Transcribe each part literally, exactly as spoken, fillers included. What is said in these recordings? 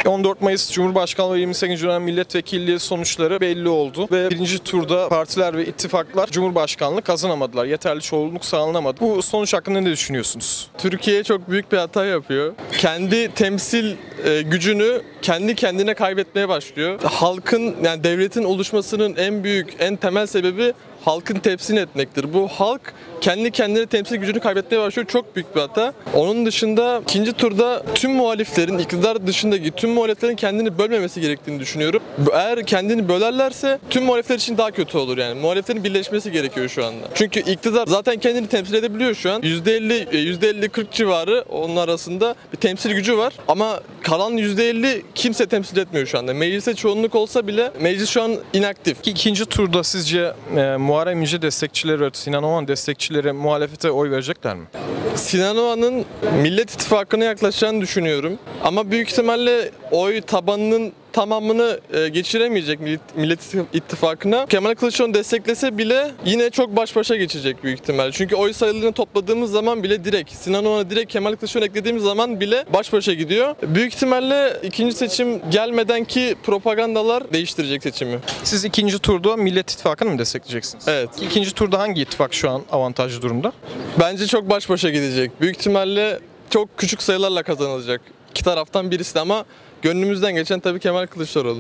on dört Mayıs Cumhurbaşkanlığı ve yirmi sekizinci dönem milletvekilliği sonuçları belli oldu ve birinci turda partiler ve ittifaklar Cumhurbaşkanlığı kazanamadılar. Yeterli çoğunluk sağlanamadı. Bu sonuç hakkında ne düşünüyorsunuz? Türkiye çok büyük bir hata yapıyor. Kendi temsil e, gücünü kendi kendine kaybetmeye başlıyor. Halkın, yani devletin oluşmasının en büyük, en temel sebebi halkın temsil etmektir. Bu halk kendi kendine temsil gücünü kaybetmeye başlıyor. Çok büyük bir hata. Onun dışında ikinci turda tüm muhaliflerin, iktidar dışındaki tüm muhaliflerin kendini bölmemesi gerektiğini düşünüyorum. Eğer kendini bölerlerse tüm muhalifler için daha kötü olur yani. Muhaliflerin birleşmesi gerekiyor şu anda. Çünkü iktidar zaten kendini temsil edebiliyor şu an. yüzde elli yüzde elli kırk civarı onun arasında bir temsil gücü var. Ama kalan yüzde elli kimse temsil etmiyor şu anda. Meclise çoğunluk olsa bile meclis şu an inaktif. İkinci turda sizce e, Muharrem İnce destekçileri ve Sinan Oğan destekçileri muhalefete oy verecekler mi? Sinan Oğan'ın Millet İttifakı'na yaklaşacağını düşünüyorum. Ama büyük ihtimalle oy tabanının tamamını geçiremeyecek Millet İttifakı'na. Kemal Kılıçdaroğlu desteklese bile yine çok baş başa geçecek büyük ihtimalle. Çünkü oy sayılarını topladığımız zaman bile direkt, Sinan Oğan'a direkt Kemal Kılıçdaroğlu eklediğimiz zaman bile baş başa gidiyor. Büyük ihtimalle ikinci seçim gelmedenki propagandalar değiştirecek seçimi. Siz ikinci turda Millet İttifakı'nı mı destekleyeceksiniz? Evet. İkinci turda hangi ittifak şu an avantajlı durumda? Bence çok baş başa gidecek. Büyük ihtimalle çok küçük sayılarla kazanılacak. İki taraftan birisi de ama gönlümüzden geçen tabii Kemal Kılıçdaroğlu.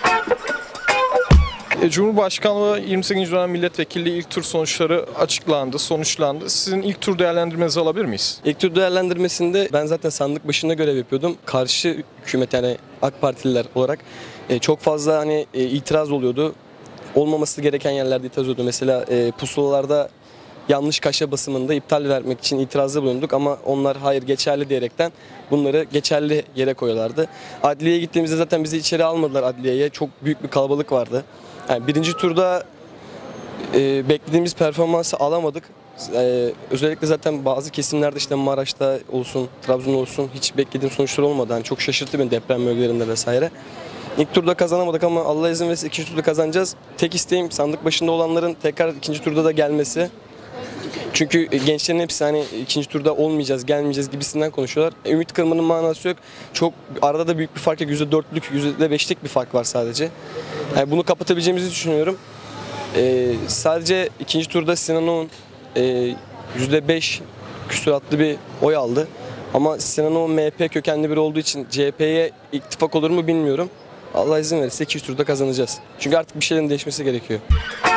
Cumhurbaşkanlığı yirmi sekizinci dönem milletvekilliği ilk tur sonuçları açıklandı, sonuçlandı. Sizin ilk tur değerlendirmenizi alabilir miyiz? İlk tur değerlendirmesinde ben zaten sandık başında görev yapıyordum. Karşı hükümet, yani AK Partililer olarak çok fazla hani itiraz oluyordu. Olmaması gereken yerlerde itiraz oluyordu. Mesela pusulalarda yanlış kaşe basımında iptal vermek için itirazda bulunduk ama onlar hayır geçerli diyerekten bunları geçerli yere koyuyorlardı. Adliyeye gittiğimizde zaten bizi içeri almadılar adliyeye. Çok büyük bir kalabalık vardı. Yani birinci turda e, beklediğimiz performansı alamadık. E, özellikle zaten bazı kesimlerde işte Maraş'ta olsun, Trabzon'da olsun hiç beklediğim sonuçlar olmadı. Yani çok şaşırttı beni deprem bölgelerinde vesaire. İlk turda kazanamadık ama Allah izin verirse ikinci turda kazanacağız. Tek isteğim sandık başında olanların tekrar ikinci turda da gelmesi. Çünkü gençlerin hepsi hani ikinci turda olmayacağız, gelmeyeceğiz gibisinden konuşuyorlar. Ümit kırmanın manası yok. Çok arada da büyük bir fark yok. yüzde dörtlük, yüzde beşlik bir fark var sadece. Yani bunu kapatabileceğimizi düşünüyorum. Ee, sadece ikinci turda Sinan Oğan e, yüzde beş küsuratlı bir oy aldı. Ama Sinan Oğan M H P kökenli biri olduğu için C H P'ye ittifak olur mu bilmiyorum. Allah izin verirse ikinci turda kazanacağız. Çünkü artık bir şeylerin değişmesi gerekiyor.